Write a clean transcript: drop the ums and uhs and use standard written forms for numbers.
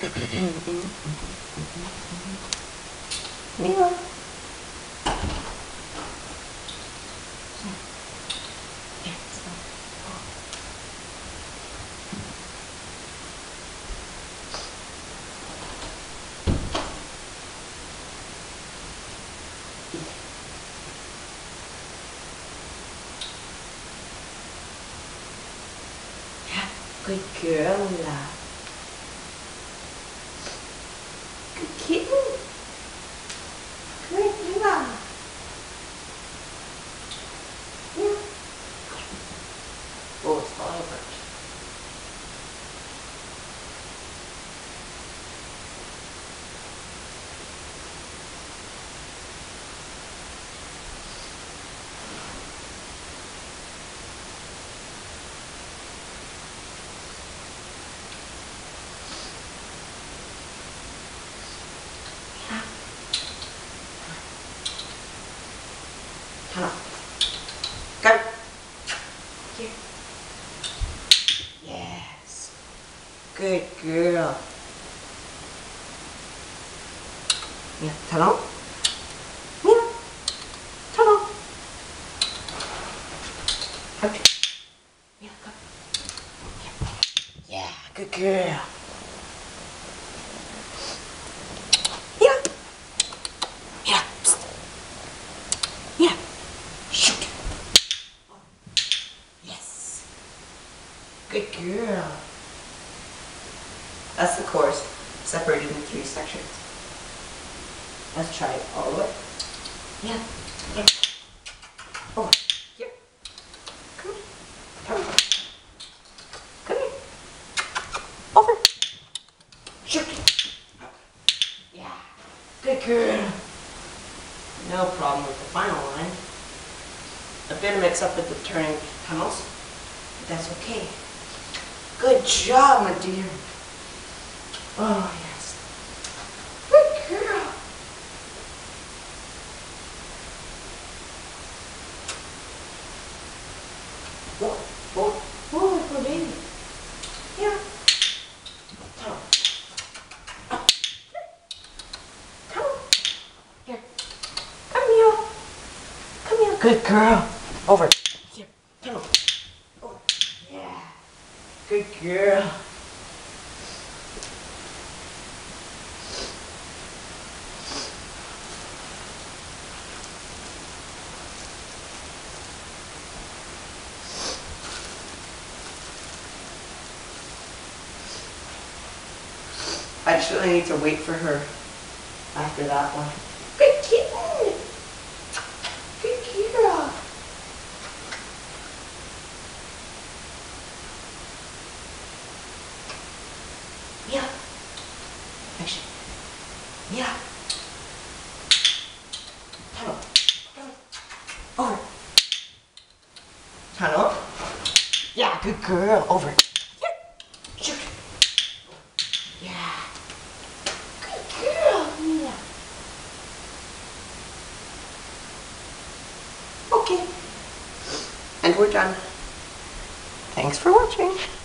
Mela. Good girl, Mela. Good kitten. Good, Mela. Yeah. Oh, it's all over. Come on. Go. Here. Yes. Good girl. Yeah, talon. Mela. Talon. Okay. Yeah, go. Yeah, good girl. Yeah. Yeah. Psst. Yeah. Shoot. Yes. Good girl. That's the course, separated into 3 sections. Let's try it all the way. Yeah. Yeah. Over. Here. Come here. Come here. Come here. Over. Shoot. Yeah. Good girl. No problem with the final line. A bit of mix up with the turning tunnels, but that's okay. Good job, my dear. Oh, yes. Good girl. Whoa, whoa, whoa, poor baby. Yeah. Come on. Oh. Come on. Here. Come here. Come here. Good girl. Over. Here. Come on. Over. Yeah. Good girl. Actually, I need to wait for her after that one. Good kitten! Good girl! Yeah. Actually, yeah. Tunnel. Over. Tunnel. Yeah, good girl. Over. Here. Shoot. Yeah. Good girl, Mela. Okay. And we're done. Thanks for watching.